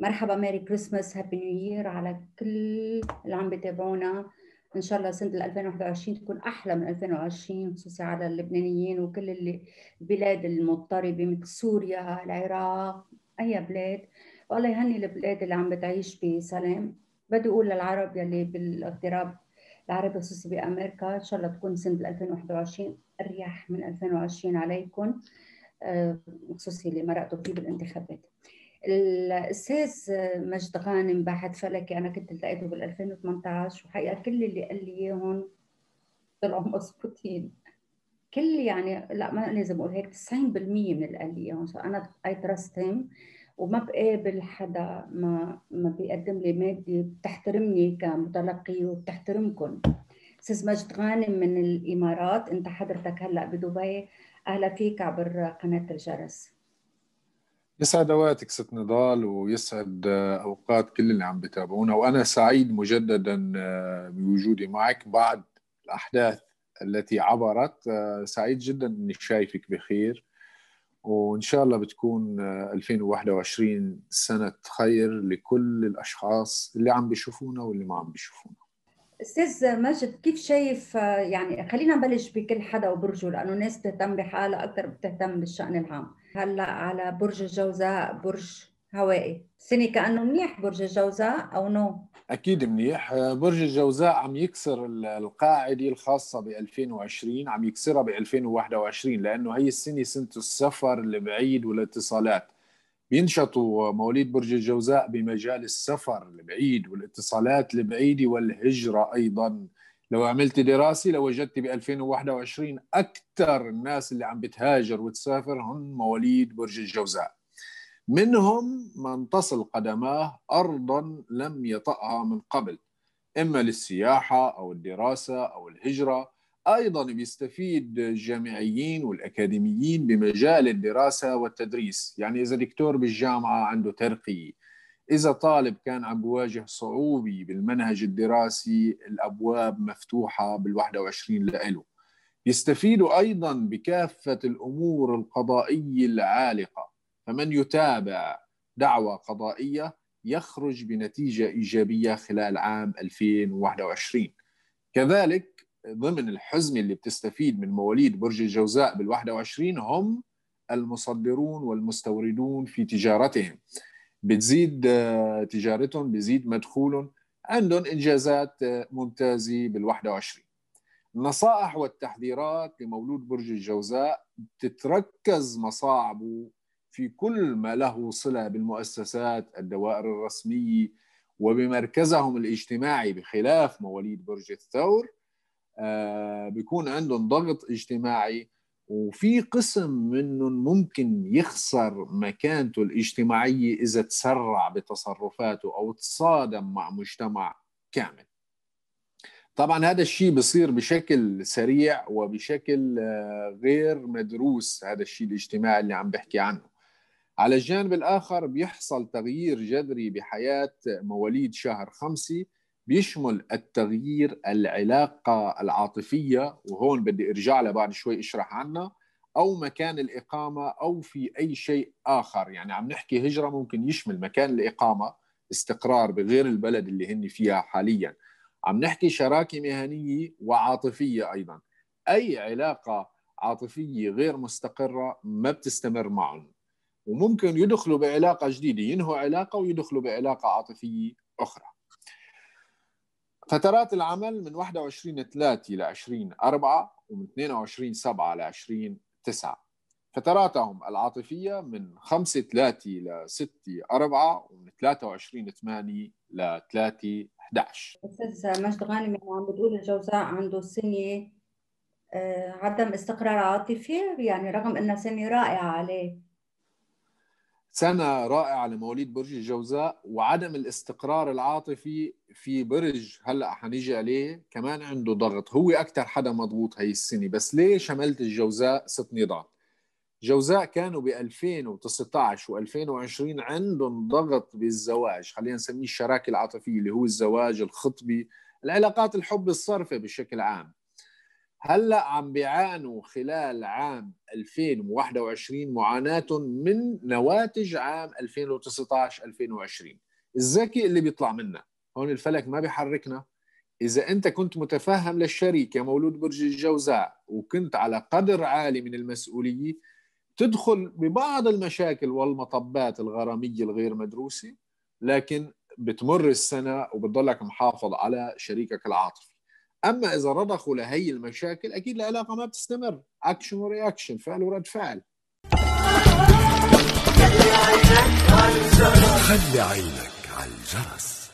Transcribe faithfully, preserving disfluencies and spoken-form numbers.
مرحبا، ميري كريسماس، هابي نيو يير على كل اللي عم بيتابعونا. ان شاء الله سنه ألفين وواحد وعشرين تكون احلى من ألفين وعشرين، خصوصي على اللبنانيين وكل اللي البلاد المضطربه مثل سوريا، العراق، اي بلاد. والله يهني البلاد اللي عم بتعيش بسلام. بدي اقول للعرب يلي بالاغتراب العربي، خصوصي بامريكا، ان شاء الله تكون سنه ألفين وواحد وعشرين اريح من ألفين وعشرين عليكم، آه، خصوصي اللي مرقتوا فيه بالانتخابات. الأستاذ مجد غانم، باحث فلكي، أنا كنت لقيته بال ألفين وثمانية عشر، وحقيقة كل اللي قال لي إياهم طلعوا مضبوطين. كل يعني لا، ما لازم أقول هيك، تسعين بالمية من اللي قال لي إياهم أنا أي تراست هيم، وما بقابل حدا ما ما بيقدم لي مادة بتحترمني كمتلقي وبتحترمكم. أستاذ مجد غانم من الإمارات، أنت حضرتك هلأ بدبي، أهلا فيك عبر قناة الجرس. يسعد اوقاتك ست نضال، ويسعد اوقات كل اللي عم بتابعونا، وانا سعيد مجددا بوجودي معك بعد الاحداث التي عبرت. سعيد جدا اني شايفك بخير، وان شاء الله بتكون ألفين وواحد وعشرين سنة خير لكل الاشخاص اللي عم بيشوفونا واللي ما عم بيشوفونا. استاذ ماجد، كيف شايف، يعني خلينا نبلش بكل حدا وبرجه، لانه الناس بتهتم بحالها اكثر بتهتم بالشأن العام. هلا على برج الجوزاء، برج هوائي، السنه كانه منيح برج الجوزاء او نو؟ اكيد منيح. برج الجوزاء عم يكسر القاعده الخاصه ب ألفين وعشرين، عم يكسرها ب ألفين وواحد وعشرين، لانه هي السنه سنه السفر البعيد والاتصالات. بينشطوا مواليد برج الجوزاء بمجال السفر البعيد والاتصالات البعيده والهجره ايضا. لو عملت دراسه لوجدت ب ألفين وواحد وعشرين اكثر الناس اللي عم بتهاجر وتسافر هم مواليد برج الجوزاء. منهم من تصل قدماه أرضا لم يطأها من قبل، إما للسياحة أو الدراسة أو الهجرة. أيضا بيستفيد الجامعيين والأكاديميين بمجال الدراسة والتدريس، يعني إذا دكتور بالجامعة عنده ترقية، إذا طالب كان عم بواجه صعوبة بالمنهج الدراسي، الأبواب مفتوحة بالواحد وعشرين لإله. يستفيدوا أيضا بكافة الأمور القضائية العالقة، فمن يتابع دعوى قضائية يخرج بنتيجة إيجابية خلال عام ألفين وواحد وعشرين. كذلك ضمن الحزمة اللي بتستفيد من مواليد برج الجوزاء بالواحد وعشرين هم المصدرون والمستوردون في تجارتهم. بتزيد تجارتهم، بيزيد مدخولهم، عندهم إنجازات ممتازة بالواحد وعشرين. النصائح والتحذيرات لمولود برج الجوزاء تتركز مصاعبه في كل ما له صلة بالمؤسسات، الدوائر الرسمية، وبمركزهم الاجتماعي، بخلاف مواليد برج الثور. آه بيكون عندهم ضغط اجتماعي، وفي قسم منهم ممكن يخسر مكانته الاجتماعية إذا تسرع بتصرفاته أو تصادم مع مجتمع كامل. طبعا هذا الشيء بصير بشكل سريع وبشكل غير مدروس، هذا الشيء الاجتماعي اللي عم بحكي عنه. على الجانب الآخر بيحصل تغيير جذري بحياة مواليد شهر خمسة، بيشمل التغيير العلاقة العاطفية، وهون بدي ارجع لها بعد شوي اشرح عنها، أو مكان الإقامة، أو في أي شيء آخر. يعني عم نحكي هجرة ممكن يشمل مكان الإقامة، استقرار بغير البلد اللي هن فيها حاليا. عم نحكي شراكة مهنية وعاطفية أيضا. أي علاقة عاطفية غير مستقرة ما بتستمر معهم، وممكن يدخلوا بعلاقة جديدة، ينهوا علاقة ويدخلوا بعلاقة عاطفية أخرى. فترات العمل من واحد وعشرين ثلاثة ل عشرين أربعة، ومن اثنين وعشرين سبعة ل عشرين تسعة. فتراتهم العاطفية من خمسة ثلاثة ل ستة أربعة، ومن ثلاثة وعشرين ثمانية ل ثلاثة أحد عشر. أستاذ مجد غانم، عم بتقول الجوزاء عنده سنة آه عدم استقرار عاطفي، يعني رغم أنها سنة رائعة عليه. سنة رائعة لمواليد برج الجوزاء، وعدم الاستقرار العاطفي في برج هلأ حنيجي عليه كمان عنده ضغط. هو أكثر حدا مضغوط هي السنة. بس ليش عملت الجوزاء ست نضال؟ جوزاء كانوا ب ألفين وتسعة عشر و ألفين وعشرين عندهم ضغط بالزواج، خلينا نسميه الشراكة العاطفية، اللي هو الزواج، الخطبة، العلاقات الحب الصرفة بشكل عام. هلا عم بيعانوا خلال عام ألفين وواحد وعشرين معاناة من نواتج عام ألفين وتسعة عشر ألفين وعشرين. الذكي اللي بيطلع منا هون، الفلك ما بيحركنا. إذا أنت كنت متفهم للشريك يا مولود برج الجوزاء وكنت على قدر عالي من المسؤولية، تدخل ببعض المشاكل والمطبات الغرامية الغير مدروسة، لكن بتمر السنة وبتضلك محافظ على شريكك العاطفي. أما إذا رضخوا لهي المشاكل أكيد العلاقة ما بتستمر، أكشن ورياكشن، فعل ورد فعل. خلي عينك على الجرس.